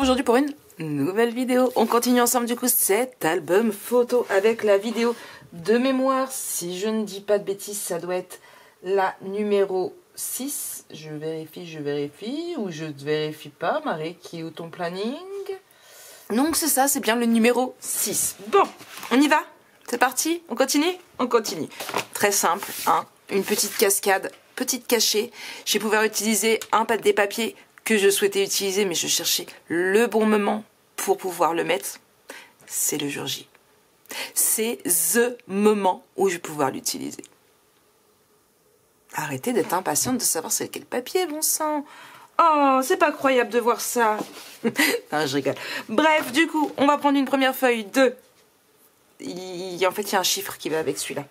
aujourd'hui pour une nouvelle vidéo. On continue ensemble du coup cet album photo avec la vidéo de mémoire. Si je ne dis pas de bêtises, ça doit être la numéro 6. Je vérifie ou je ne vérifie pas. Marie, qui est où ton planning? Donc c'est ça, c'est bien le numéro 6. Bon, on y va? C'est parti? On continue? On continue. Très simple, hein? Une petite cascade, petite cachée. J'ai pouvoir utiliser des papiers que je souhaitais utiliser, mais je cherchais le bon moment pour pouvoir le mettre. C'est le jour J. C'est the moment où je vais pouvoir l'utiliser. Arrêtez d'être impatiente de savoir c'est quel papier, bon sang. Oh, c'est pas croyable de voir ça. Non, je rigole. Bref, du coup, on va prendre une première feuille de... En fait, il y a un chiffre qui va avec celui-là.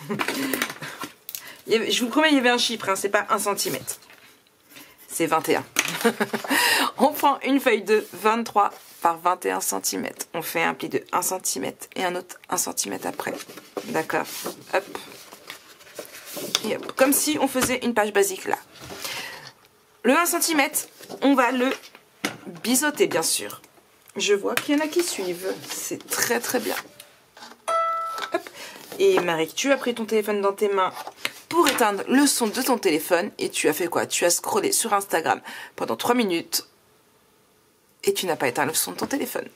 Je vous promets, il y avait un chiffre, hein, c'est pas 1 cm. C'est 21. On prend une feuille de 23 par 21 cm. On fait un pli de 1 cm et un autre 1 cm après. D'accord? Hop. Et hop. Comme si on faisait une page basique là. Le 1 cm, on va le biseauter, bien sûr. Je vois qu'il y en a qui suivent. C'est très très bien. Hop. Et Marie, tu as pris ton téléphone dans tes mains pour éteindre le son de ton téléphone. Et tu as fait quoi? Tu as scrollé sur Instagram pendant 3 minutes. Et tu n'as pas éteint le son de ton téléphone.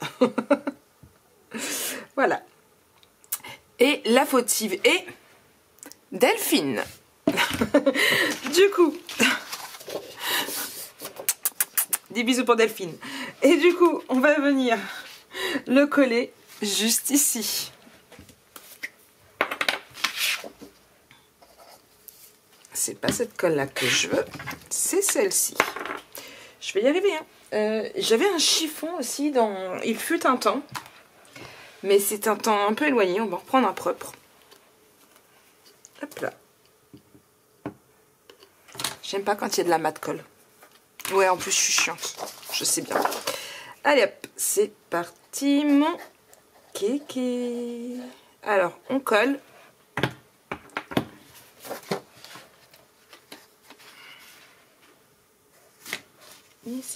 Voilà. Et la fautive est Delphine. Du coup... Des bisous pour Delphine. Et du coup, on va venir le coller juste ici. C'est pas cette colle-là que je veux, c'est celle-ci. Je vais y arriver, hein. J'avais un chiffon aussi dans... Il fut un temps. Mais c'est un temps un peu éloigné, on va en reprendre un propre. Hop là. J'aime pas quand il y a de la mat colle. Ouais, en plus, je suis chiante. Je sais bien. Allez, hop. C'est parti, mon kéké. Alors, on colle. Ici.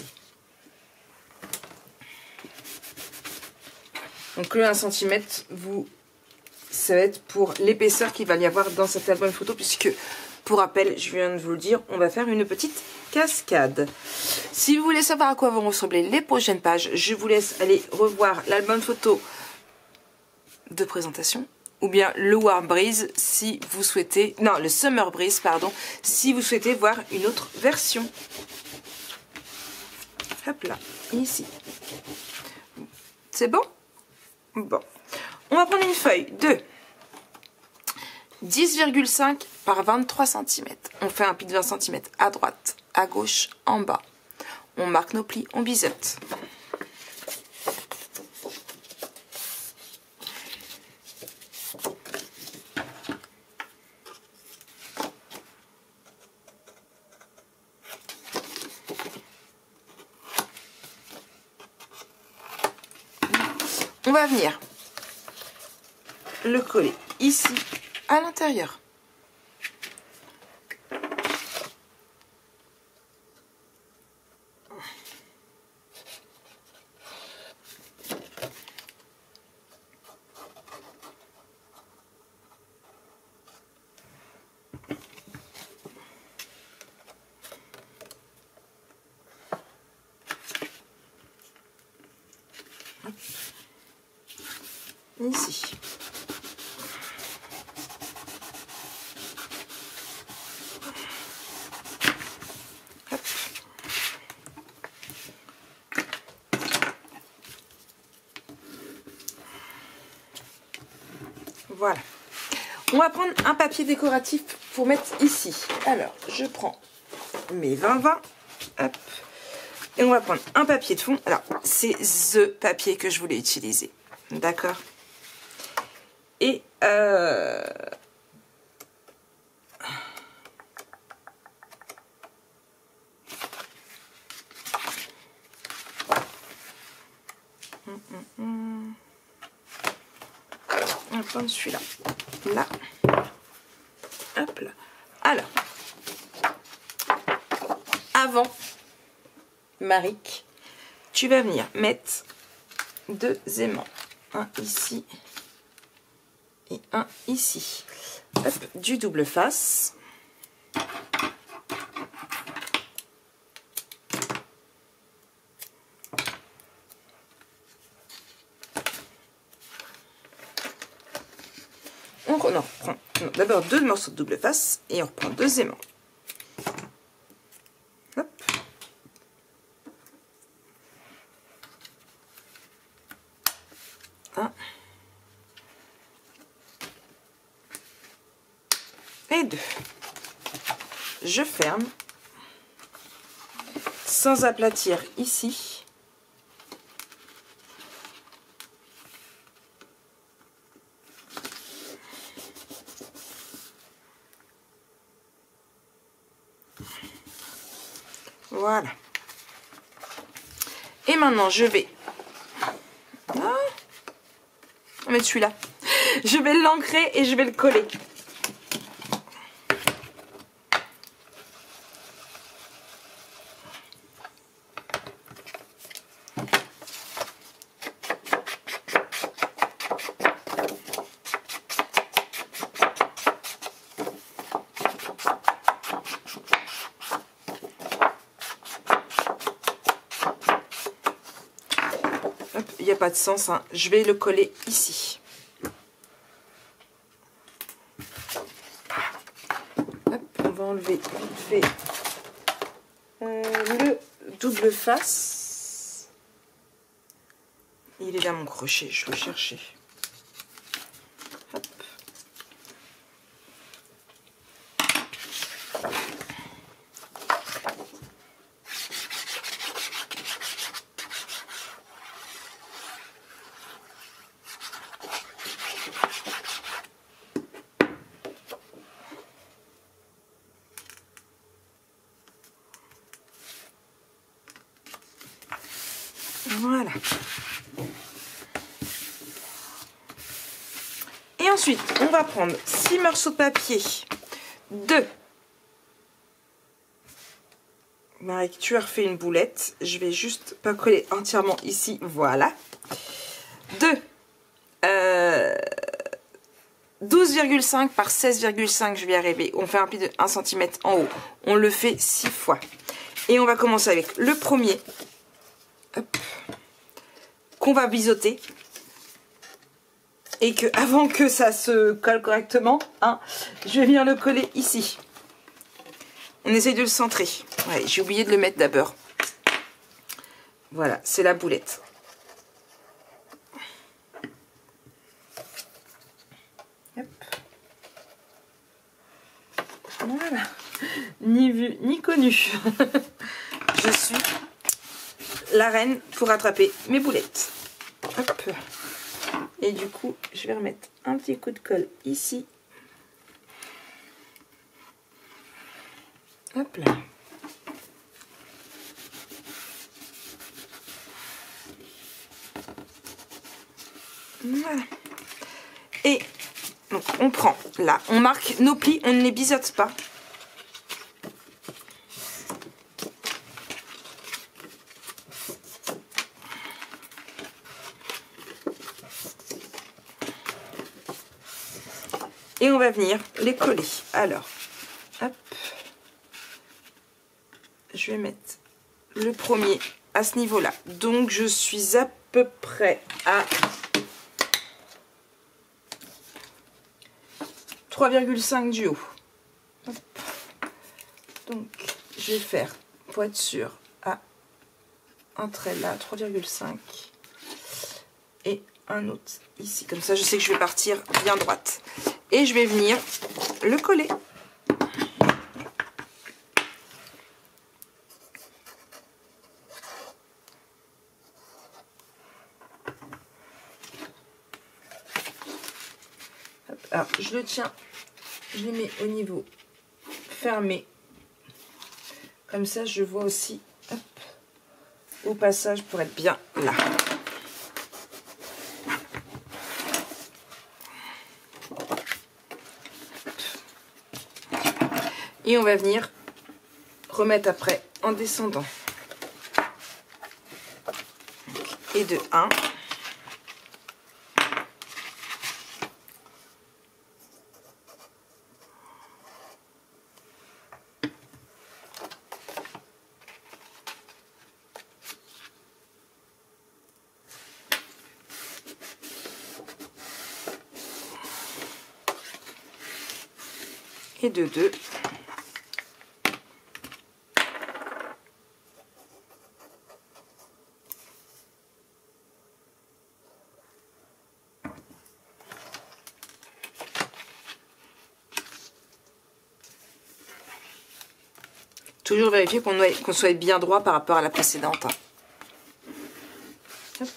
Donc, le 1 cm, ça va être pour l'épaisseur qu'il va y avoir dans cet album photo, puisque... Pour rappel, je viens de vous le dire, on va faire une petite cascade. Si vous voulez savoir à quoi vont ressembler les prochaines pages, je vous laisse aller revoir l'album photo de présentation ou bien le Warm Breeze si vous souhaitez... Non, le Summer Breeze, pardon, si vous souhaitez voir une autre version. Hop là, ici. C'est bon? Bon. On va prendre une feuille de 10,5 par 23 cm. On fait un pli de 20 cm à droite, à gauche, en bas. On marque nos plis, on biseaute. On va venir le coller ici, à l'intérieur. Ici. Hop. Voilà. On va prendre un papier décoratif pour mettre ici. Alors, je prends mes 20-20. Hop. Et on va prendre un papier de fond. Alors, c'est the papier que je voulais utiliser. D'accord? Et on va prendre celui-là. Là. Hop là. Alors, avant, Marie, tu vas venir mettre 2 aimants. Un ici et un ici. Hop, du double face. On en reprend d'abord 2 morceaux de double face et on reprend 2 aimants. Hop. Un. Et 2. Je ferme sans aplatir ici. Voilà. Et maintenant, je vais... on va mettre celui-là. Je vais l'ancrer et je vais le coller. Il n'y a pas de sens, hein. Je vais le coller ici. Hop, on va enlever vite fait le double face. Il est là mon crochet, je vais le chercher. Hop. Voilà. Et ensuite, on va prendre 6 morceaux de papier de... Marie, tu as refait une boulette. Je vais juste pas coller entièrement ici. Voilà. De 12,5 par 16,5, je vais y arriver. On fait un pli de 1 cm en haut. On le fait 6 fois. Et on va commencer avec le premier. Qu'on va biseauter. Et que avant que ça se colle correctement, hein, je vais venir le coller ici. On essaye de le centrer. Ouais, j'ai oublié de le mettre d'abord. Voilà, c'est la boulette. Hop. Voilà. Ni vu, ni connu. Je suis la reine pour attraper mes boulettes. Hop. Et du coup, je vais remettre un petit coup de colle ici. Hop là. Voilà. Et donc on prend là, on marque nos plis, on ne les biseaute pas. Et on va venir les coller. Alors, hop. Je vais mettre le premier à ce niveau-là. Donc, je suis à peu près à 3,5 du haut. Hop. Donc, je vais faire, pour être sûr, à un trait là, 3,5. Et un autre ici. Comme ça, je sais que je vais partir bien droite. Et je vais venir le coller. Hop, alors, je le tiens, je les mets au niveau fermé. Comme ça, je vois aussi hop, au passage pour être bien là. Et on va venir remettre après en descendant. et de 1. Et de 2. Toujours vérifier qu'on soit bien droit par rapport à la précédente. Hop.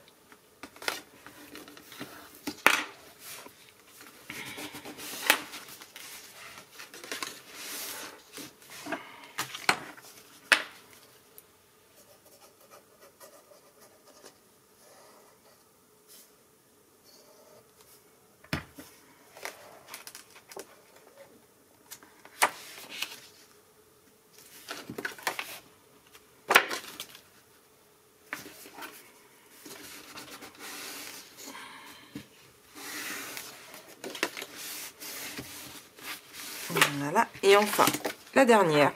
Voilà, et enfin la dernière.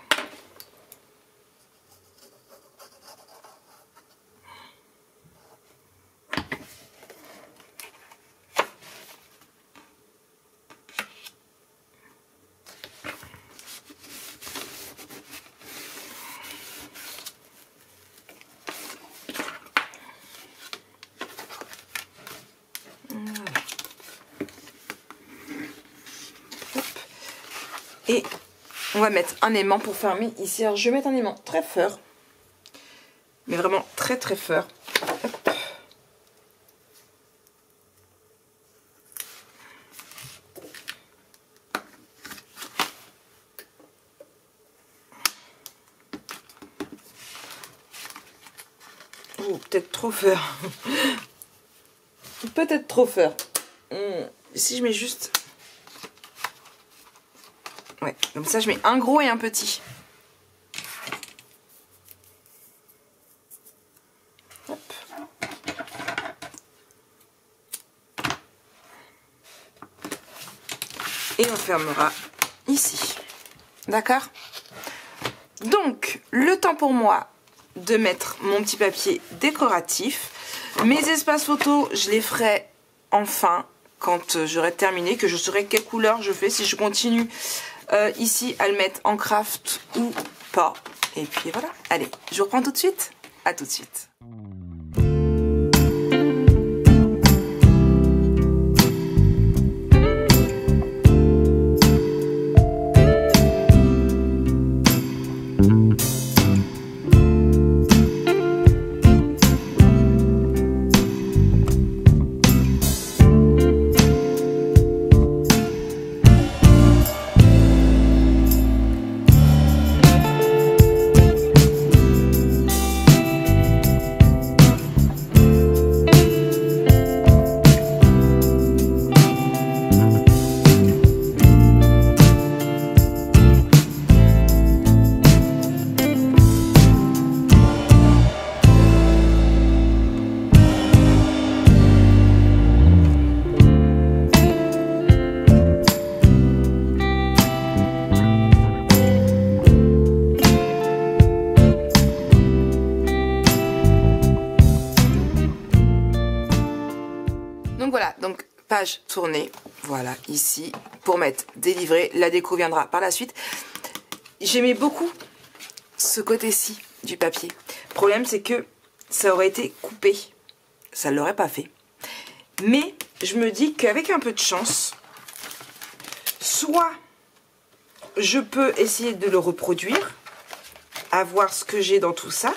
Et on va mettre un aimant pour fermer ici. Alors je vais mettre un aimant très fort. Mais vraiment très très fort. Hop. Oh, peut-être trop fort. Peut-être trop fort. Si je mets juste... Ouais, comme ça je mets un gros et un petit. Hop. Et on fermera ici. D'accord? Donc, le temps pour moi de mettre mon petit papier décoratif. Mes espaces photos, je les ferai enfin quand j'aurai terminé, que je saurai quelle couleur je fais, si je continue ici à le mettre en craft ou pas. Et puis voilà, allez, je vous reprends tout de suite. À tout de suite. Donc voilà, donc page tournée, voilà, ici, pour mettre délivré. La déco viendra par la suite. J'aimais beaucoup ce côté-ci du papier. Le problème, c'est que ça aurait été coupé. Ça ne l'aurait pas fait. Mais je me dis qu'avec un peu de chance, soit je peux essayer de le reproduire, à voir ce que j'ai dans tout ça,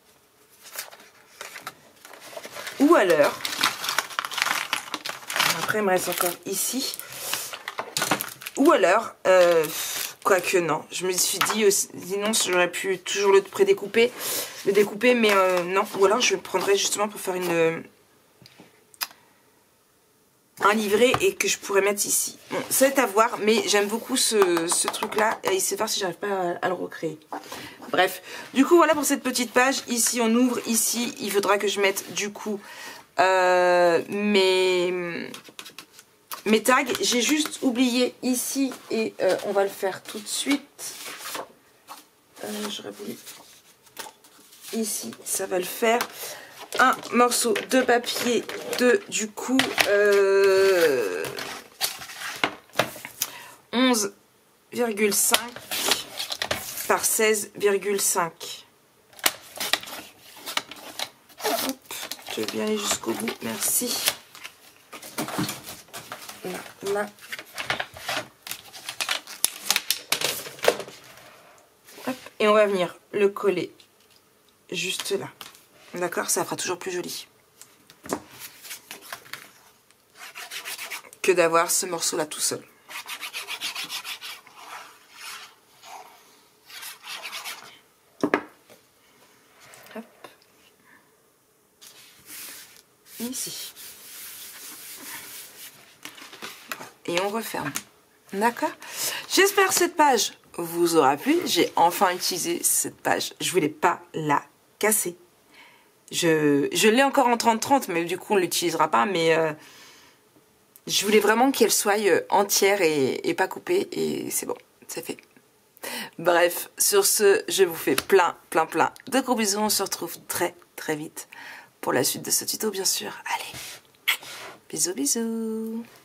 ou alors... Après, il me reste encore ici. Ou alors, quoique non, je me suis dit, sinon j'aurais pu toujours le découper, mais non. Ou alors je le prendrais justement pour faire une... un livret et que je pourrais mettre ici. Bon, ça va être à voir, mais j'aime beaucoup ce truc-là. Et c'est voir si j'arrive pas à le recréer. Bref, du coup, voilà pour cette petite page. Ici, on ouvre. Ici, il faudra que je mette, du coup, mes tags. J'ai juste oublié ici et on va le faire tout de suite. J'aurais voulu... Ici, ça va le faire. Un morceau de papier de, du coup, 11,5 par 16,5. Je vais bien aller jusqu'au bout, merci. Là. Hop. Et on va venir le coller juste là. D'accord, ça fera toujours plus joli que d'avoir ce morceau là tout seul. Hop. Ici. Et on referme. D'accord. J'espère que cette page vous aura plu. J'ai enfin utilisé cette page. Je voulais pas la casser. Je l'ai encore en 30-30, mais du coup on ne l'utilisera pas. Mais je voulais vraiment qu'elle soit entière et pas coupée. Et c'est bon, c'est fait. Bref, sur ce, je vous fais plein de gros bisous. On se retrouve très vite pour la suite de ce tuto, bien sûr. Allez, bisous.